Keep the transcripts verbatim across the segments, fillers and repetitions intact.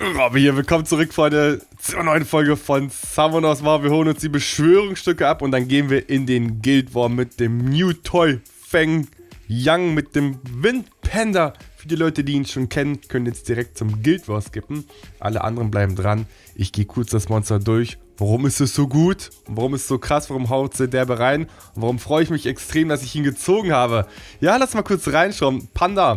Aber hier, willkommen zurück, Freunde, zur neuen Folge von Summoners War. Wir holen uns die Beschwörungsstücke ab und dann gehen wir in den Guild War mit dem New Toy Feng Yang, mit dem Wind Panda. Für die Leute, die ihn schon kennen, können jetzt direkt zum Guild War skippen. Alle anderen bleiben dran. Ich gehe kurz das Monster durch. Warum ist es so gut? Warum ist es so krass? Warum haut der derbe rein? Und warum freue ich mich extrem, dass ich ihn gezogen habe? Ja, lass mal kurz reinschauen. Panda.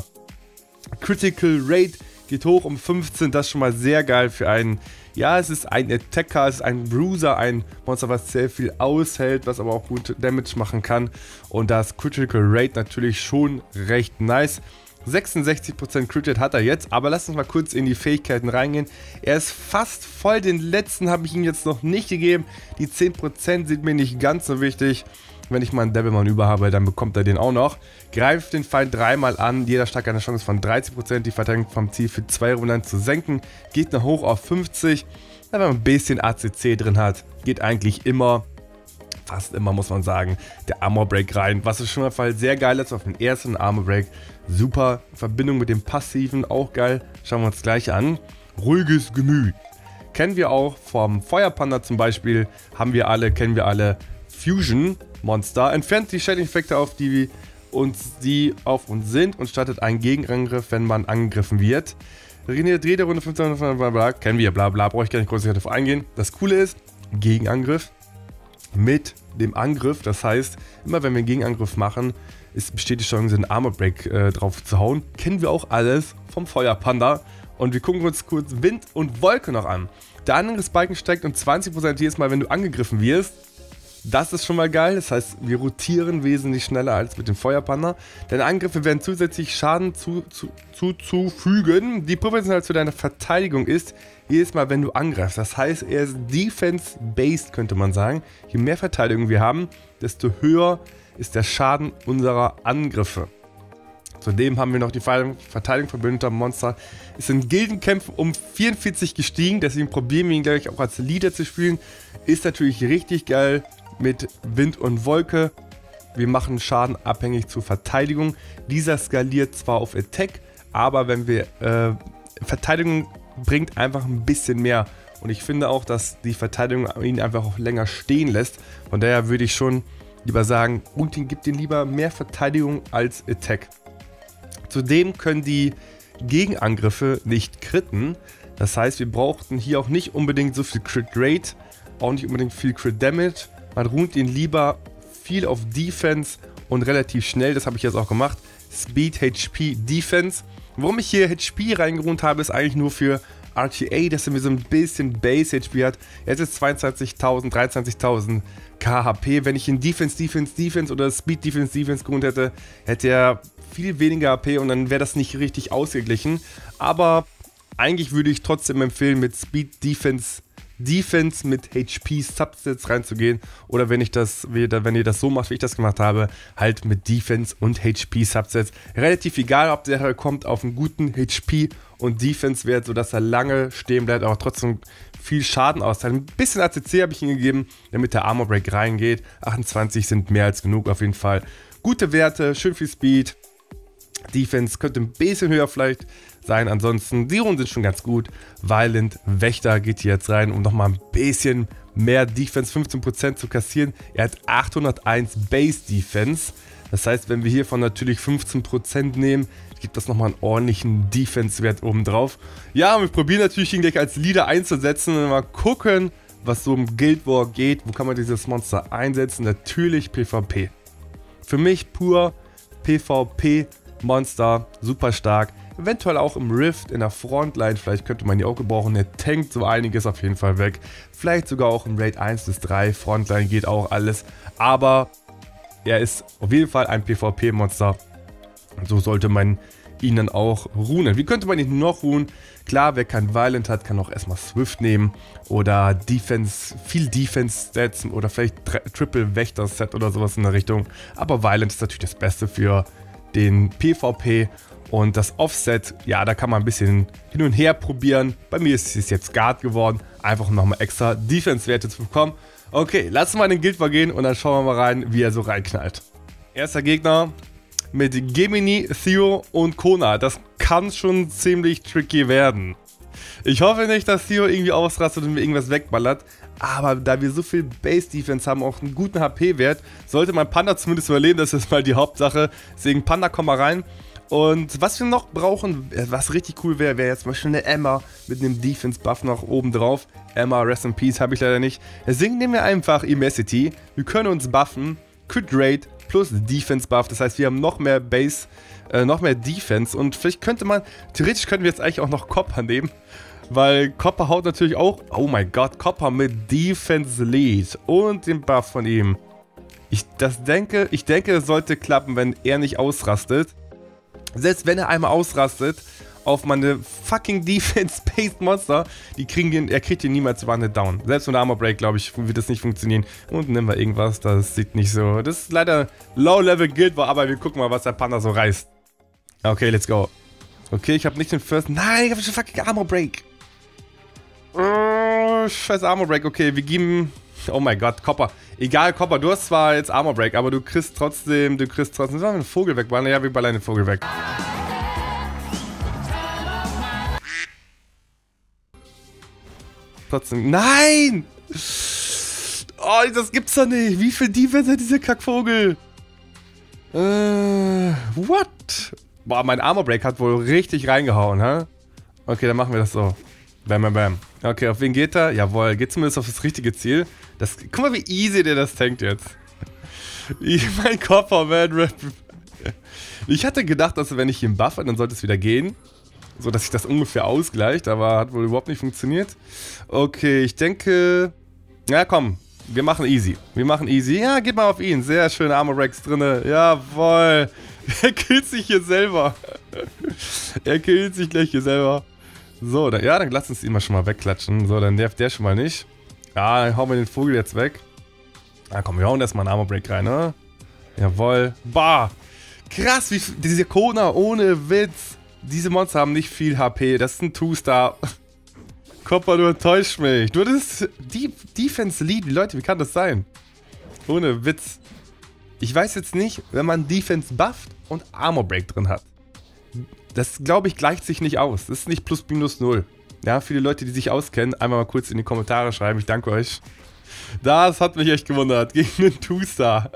Critical Rate geht hoch um fünfzehn. Das ist schon mal sehr geil für einen. Ja, es ist ein Attacker, es ist ein Bruiser, ein Monster, was sehr viel aushält, was aber auch gut Damage machen kann. Und das Critical Rate natürlich schon recht nice. sechsundsechzig Prozent Crit Rate hat er jetzt, aber lass uns mal kurz in die Fähigkeiten reingehen. Er ist fast voll, den letzten habe ich ihm jetzt noch nicht gegeben. Die zehn Prozent sind mir nicht ganz so wichtig. Wenn ich mal einen Devilman über habe, dann bekommt er den auch noch. Greift den Feind dreimal an, jeder Stark eine Chance von dreißig Prozent, die Verteidigung vom Ziel für zwei Runden zu senken. Geht nach hoch auf fünfzig. Wenn man ein bisschen A C C drin hat, geht eigentlich immer, fast immer muss man sagen, der Armor Break rein. Was ist schon mal Fall sehr geil ist auf den ersten Armor Break. Super Verbindung mit dem Passiven, auch geil. Schauen wir uns gleich an. Ruhiges Gemüt. Kennen wir auch vom Feuerpanda zum Beispiel, haben wir alle, kennen wir alle. Fusion Monster entfernt die Schädlingseffekte, auf die uns die auf uns sind und startet einen Gegenangriff, wenn man angegriffen wird. Regeneriert jede Runde fünfzehn, bla bla, kennen wir, bla bla, brauche ich gar nicht groß darauf eingehen. Das Coole ist, Gegenangriff mit dem Angriff, das heißt, immer wenn wir einen Gegenangriff machen, ist, besteht die Chance, einen Armor Break äh, drauf zu hauen. Kennen wir auch alles vom Feuerpanda. Und wir gucken uns kurz Wind und Wolke noch an. Der Angriffsbalken steigt um zwanzig Prozent jedes Mal, wenn du angegriffen wirst. Das ist schon mal geil, das heißt, wir rotieren wesentlich schneller als mit dem Feuerpanda. Deine Angriffe werden zusätzlich Schaden zu, zu, zuzufügen, die proportional zu deiner Verteidigung ist, jedes Mal, wenn du angreifst. Das heißt, er ist Defense-based, könnte man sagen. Je mehr Verteidigung wir haben, desto höher ist der Schaden unserer Angriffe. Zudem haben wir noch die Verteidigung verbündeter Monster. Ist in Gildenkämpfen um vierundvierzig gestiegen, deswegen probieren wir ihn gleich auch als Leader zu spielen. Ist natürlich richtig geil. Mit Wind und Wolke. Wir machen Schaden abhängig zur Verteidigung. Dieser skaliert zwar auf Attack, aber wenn wir äh, Verteidigung bringt einfach ein bisschen mehr. Und ich finde auch, dass die Verteidigung ihn einfach auch länger stehen lässt. Von daher würde ich schon lieber sagen, Untin gibt ihn lieber mehr Verteidigung als Attack. Zudem können die Gegenangriffe nicht critten. Das heißt, wir brauchten hier auch nicht unbedingt so viel Crit Rate, auch nicht unbedingt viel Crit Damage. Man ruht ihn lieber viel auf Defense und relativ schnell, das habe ich jetzt auch gemacht. Speed, H P, Defense. Warum ich hier H P reingeruht habe, ist eigentlich nur für R T A, dass er mir so ein bisschen Base H P hat. Er hat jetzt zweiundzwanzigtausend, dreiundzwanzigtausend K H P. Wenn ich ihn Defense, Defense, Defense oder Speed, Defense, Defense geruht hätte, hätte er viel weniger H P und dann wäre das nicht richtig ausgeglichen. Aber eigentlich würde ich trotzdem empfehlen, mit Speed, Defense, Defense mit H P Subsets reinzugehen, oder wenn ich das, wenn ihr das so macht, wie ich das gemacht habe, halt mit Defense und H P Subsets. Relativ egal, ob der kommt auf einen guten H P und Defense Wert, sodass er lange stehen bleibt, aber trotzdem viel Schaden austeilt. Ein bisschen A C C habe ich ihm gegeben, damit der Armor Break reingeht. achtundzwanzig sind mehr als genug auf jeden Fall. Gute Werte, schön viel Speed. Defense könnte ein bisschen höher vielleicht sein, ansonsten die Runden sind schon ganz gut. Violent Wächter geht hier jetzt rein, um nochmal ein bisschen mehr Defense, fünfzehn Prozent zu kassieren. Er hat achthunderteins Base Defense, das heißt, wenn wir hiervon natürlich fünfzehn Prozent nehmen, gibt das nochmal einen ordentlichen Defense-Wert oben drauf. Ja, und wir probieren natürlich ihn gleich als Leader einzusetzen und mal gucken, was so im Guild War geht. Wo kann man dieses Monster einsetzen? Natürlich PvP. Für mich pur PvP Monster, super stark. Eventuell auch im Rift, in der Frontline, vielleicht könnte man die auch gebrauchen. Der tankt so einiges auf jeden Fall weg. Vielleicht sogar auch im Raid eins bis drei, Frontline geht auch alles. Aber er ist auf jeden Fall ein PvP-Monster. So sollte man ihn dann auch runen. Wie könnte man ihn noch runen? Klar, wer kein Violent hat, kann auch erstmal Swift nehmen. Oder Defense, viel Defense-Stats oder vielleicht Triple-Wächter-Set oder sowas in der Richtung. Aber Violent ist natürlich das Beste für den PvP. Und das Offset, ja, da kann man ein bisschen hin und her probieren. Bei mir ist es jetzt Guard geworden, einfach um nochmal extra Defense-Werte zu bekommen. Okay, lass mal in den Guild War gehen und dann schauen wir mal rein, wie er so reinknallt. Erster Gegner mit Gemini, Theo und Kona. Das kann schon ziemlich tricky werden. Ich hoffe nicht, dass Theo irgendwie ausrastet und mir irgendwas wegballert. Aber da wir so viel Base-Defense haben, auch einen guten H P-Wert, sollte mein Panda zumindest überleben. Das ist mal die Hauptsache. Deswegen Panda, komm mal rein. Und was wir noch brauchen, was richtig cool wäre, wäre jetzt zum Beispiel eine Emma mit einem Defense-Buff noch oben drauf. Emma, Rest in Peace, habe ich leider nicht. Deswegen nehmen wir einfach Immensity. Wir können uns buffen. Crit Rate plus Defense-Buff. Das heißt, wir haben noch mehr Base, äh, noch mehr Defense. Und vielleicht könnte man, theoretisch könnten wir jetzt eigentlich auch noch Copper nehmen. Weil Copper haut natürlich auch, oh mein Gott, Copper mit Defense Lead und dem Buff von ihm. Ich das denke, ich denke, es sollte klappen, wenn er nicht ausrastet. Selbst wenn er einmal ausrastet auf meine fucking Defense-Based Monster, die kriegen den, er kriegt den niemals One down. Selbst mit Armor Break, glaube ich, wird das nicht funktionieren. Und nehmen wir irgendwas, das sieht nicht so. Das ist leider Low-Level Guild War, aber wir gucken mal, was der Panda so reißt. Okay, let's go. Okay, ich habe nicht den First. Nein, ich habe schon fucking Armor Break. Oh, scheiß Armor Break. Okay, wir geben. Oh mein Gott, Copper. Egal, Copper, du hast zwar jetzt Armor Break, aber du kriegst trotzdem, du kriegst trotzdem. Sollen wir einen Vogel wegballern? Ja, wir ballern den Vogel weg. Trotzdem. Nein! Oh, das gibt's doch nicht. Wie viel Defense hat dieser Kackvogel? Äh, what? Boah, mein Armor Break hat wohl richtig reingehauen, hä? Okay, dann machen wir das so. Bam, bam, bam. Okay, auf wen geht er? Jawohl, geht zumindest auf das richtige Ziel. Das, guck mal, wie easy der das tankt jetzt. Mein Copper, man. Ich hatte gedacht, dass wenn ich ihn buffe, dann sollte es wieder gehen. So, dass sich das ungefähr ausgleicht, aber hat wohl überhaupt nicht funktioniert. Okay, ich denke... Na komm, wir machen easy. Wir machen easy. Ja, geht mal auf ihn. Sehr schöne Armor Breaks drinne. Jawohl. Er killt sich hier selber. Er killt sich gleich hier selber. So, dann, ja, dann lass uns ihn mal schon mal wegklatschen. So, dann nervt der schon mal nicht. Ja, dann hauen wir den Vogel jetzt weg. Na komm, wir hauen erstmal einen Armor Break rein, ne? Jawohl. Bah! Krass, wie diese Kona, ohne Witz. Diese Monster haben nicht viel H P. Das ist ein Two-Star. Copper, du enttäuscht mich. Du hattest Deep Defense Lead. Leute, wie kann das sein? Ohne Witz. Ich weiß jetzt nicht, wenn man Defense bufft und Armor Break drin hat. Das, glaube ich, gleicht sich nicht aus. Das ist nicht plus minus null. Ja, viele Leute, die sich auskennen, einmal mal kurz in die Kommentare schreiben. Ich danke euch. Das hat mich echt gewundert. Gegen einen Two-Star.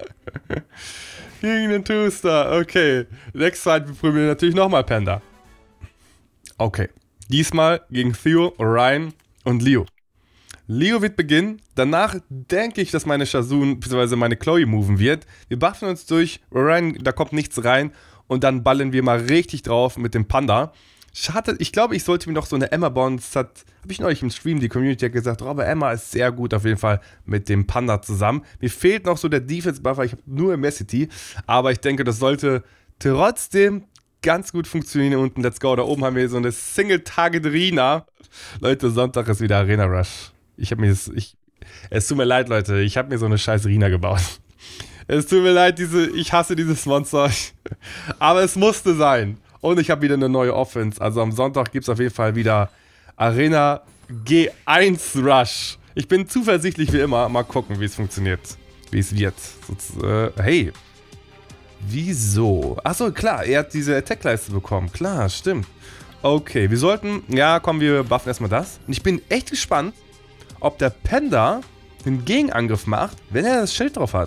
Gegen einen Two-Star. Okay. Next Zeit probieren wir natürlich nochmal Panda. Okay. Diesmal gegen Theo, Orion und Leo. Leo wird beginnen. Danach denke ich, dass meine Shazun bzw. meine Chloe moven wird. Wir buffen uns durch. Orion, da kommt nichts rein. Und dann ballen wir mal richtig drauf mit dem Panda. Schade, ich glaube, ich sollte mir noch so eine Emma bauen. Das hat, habe ich neulich im Stream, die Community hat gesagt, aber Emma ist sehr gut auf jeden Fall mit dem Panda zusammen. Mir fehlt noch so der Defense-Buffer, ich habe nur Immensity. Aber ich denke, das sollte trotzdem ganz gut funktionieren. Unten, let's go. Da oben haben wir so eine Single-Target-Rina. Leute, Sonntag ist wieder Arena Rush. Ich habe mir das, ich, es tut mir leid, Leute, ich habe mir so eine scheiß Rina gebaut. Es tut mir leid, diese, ich hasse dieses Monster. Aber es musste sein. Und ich habe wieder eine neue Offense. Also am Sonntag gibt es auf jeden Fall wieder Arena G eins Rush. Ich bin zuversichtlich wie immer. Mal gucken, wie es funktioniert. Wie es wird. So, äh, hey. Wieso? Achso, klar. Er hat diese Attack-Leiste bekommen. Klar, stimmt. Okay, wir sollten... Ja, komm, wir buffen erstmal das. Und ich bin echt gespannt, ob der Panda einen Gegenangriff macht, wenn er das Schild drauf hat.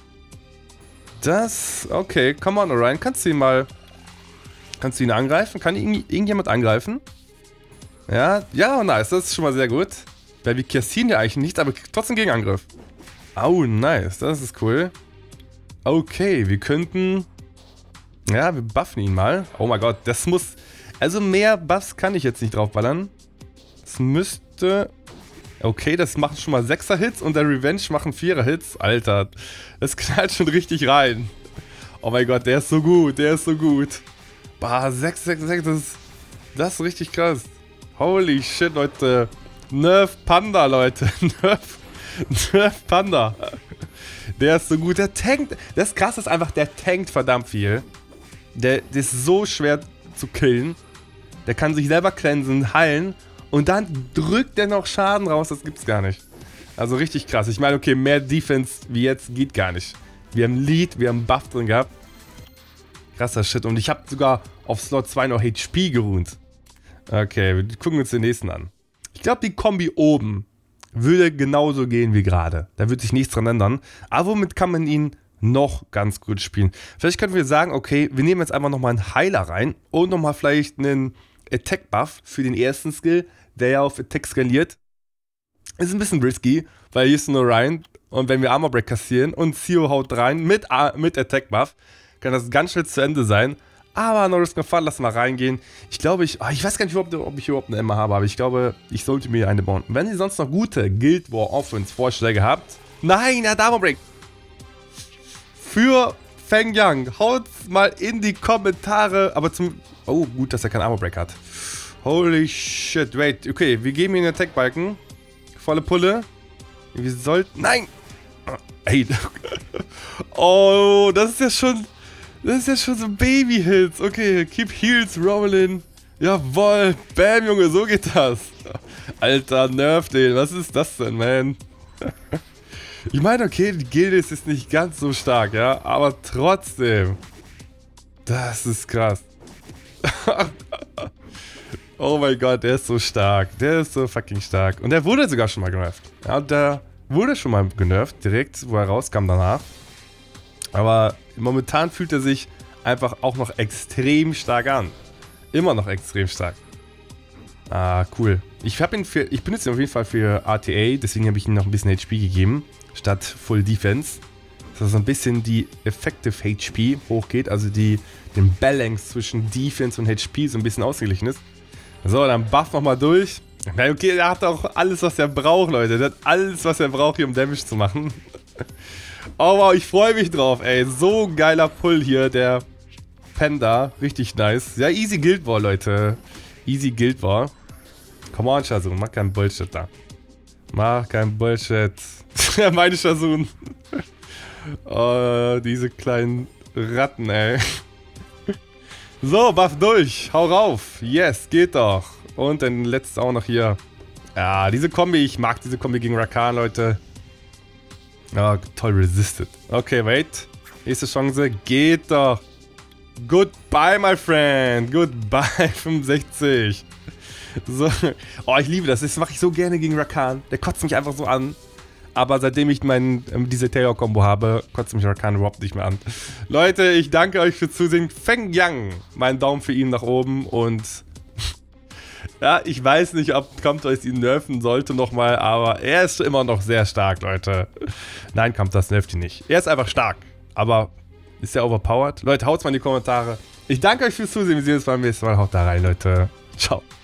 Das... Okay, come on, Orion. Kannst du ihn mal... Kannst du ihn angreifen? Kann ihn irgendjemand angreifen? Ja, ja, nice. Das ist schon mal sehr gut. Weil wir kassieren ja eigentlich nichts, aber trotzdem Gegenangriff. Oh, nice. Das ist cool. Okay, wir könnten... Ja, wir buffen ihn mal. Oh mein Gott, das muss... Also mehr Buffs kann ich jetzt nicht draufballern. Das müsste... Okay, das macht schon mal sechser Hits und der Revenge machen vierer Hits. Alter, das knallt schon richtig rein. Oh mein Gott, der ist so gut, der ist so gut. Bah, sechs, sechs, sechs, das ist, das ist richtig krass. Holy shit, Leute. Nerf Panda, Leute. Nerf, Nerf Panda. Der ist so gut. Der tankt. Das krass ist einfach, der tankt verdammt viel. Der, der ist so schwer zu killen. Der kann sich selber cleansen, heilen. Und dann drückt der noch Schaden raus. Das gibt's gar nicht. Also richtig krass. Ich meine, okay, mehr Defense wie jetzt geht gar nicht. Wir haben Lead, wir haben Buff drin gehabt. Krasser Shit. Und ich habe sogar auf Slot zwei noch H P geruht. Okay, wir gucken uns den nächsten an. Ich glaube, die Kombi oben würde genauso gehen wie gerade. Da wird sich nichts dran ändern. Aber womit kann man ihn noch ganz gut spielen? Vielleicht können wir sagen, okay, wir nehmen jetzt einfach nochmal einen Heiler rein und nochmal vielleicht einen Attack-Buff für den ersten Skill, der ja auf Attack skaliert. Ist ein bisschen risky, weil hier ist nur rein und wenn wir Armor Break kassieren und Zio haut rein mit, mit Attack-Buff, kann das ganz schnell zu Ende sein. Aber no risk no fun, lass mal reingehen. Ich glaube, ich, oh, ich weiß gar nicht, ob, ob ich überhaupt eine Emma habe, aber ich glaube, ich sollte mir eine bauen. Wenn ihr sonst noch gute Guild War Offense Vorschläge habt, nein, er hat Armor Break. Für Feng Yang, haut's mal in die Kommentare, aber zum, oh, gut, dass er keinen Armor Break hat. Holy shit, wait, okay, wir geben ihm einen Attack-Balken. Volle Pulle. Wir sollten, nein. Ey. Oh, das ist ja schon... Das ist ja schon so Baby-Hits. Okay, keep heals rolling. Jawohl. Bam, Junge, so geht das. Alter, nerv den. Was ist das denn, man? Ich meine, okay, die Gilde ist jetzt nicht ganz so stark, ja. Aber trotzdem. Das ist krass. Oh mein Gott, der ist so stark. Der ist so fucking stark. Und der wurde sogar schon mal genervt. Ja, der wurde schon mal genervt, direkt, wo er rauskam danach. Aber momentan fühlt er sich einfach auch noch extrem stark an. Immer noch extrem stark. Ah, cool. Ich habe ihn für, ich benutze ihn auf jeden Fall für R T A, deswegen habe ich ihm noch ein bisschen H P gegeben, statt Full Defense. Dass so ein bisschen die Effective H P hochgeht, also die, den Balance zwischen Defense und H P so ein bisschen ausgeglichen ist. So, dann buff nochmal durch. Na okay, er hat auch alles, was er braucht, Leute. Der hat alles, was er braucht, hier um Damage zu machen. Oh wow, ich freue mich drauf, ey. So ein geiler Pull hier, der Panda. Richtig nice. Ja, easy Guild War, Leute. Easy Guild War. Come on, Shazun, mach keinen Bullshit da. Mach keinen Bullshit. Meine Shazun. Oh, diese kleinen Ratten, ey. So, buff durch. Hau rauf. Yes, geht doch. Und dann letztes auch noch hier. Ja, diese Kombi. Ich mag diese Kombi gegen Rakan, Leute. Oh, toll resisted. Okay, wait. Nächste Chance. Geht doch. Goodbye, my friend. Goodbye, fünfundsechzig. So. Oh, ich liebe das. Das mache ich so gerne gegen Rakan. Der kotzt mich einfach so an. Aber seitdem ich mein, ähm, diese Terror-Kombo habe, kotzt mich Rakan überhaupt nicht mehr an. Leute, ich danke euch fürs Zusehen. Feng Yang. Mein Daumen für ihn nach oben. Und ja, ich weiß nicht, ob Comtoys ihn nerven sollte nochmal, aber er ist immer noch sehr stark, Leute. Nein, Comtoys nervt ihn nicht. Er ist einfach stark, aber ist er overpowered? Leute, haut's mal in die Kommentare. Ich danke euch fürs Zusehen. Wir sehen uns beim nächsten Mal. Haut da rein, Leute. Ciao.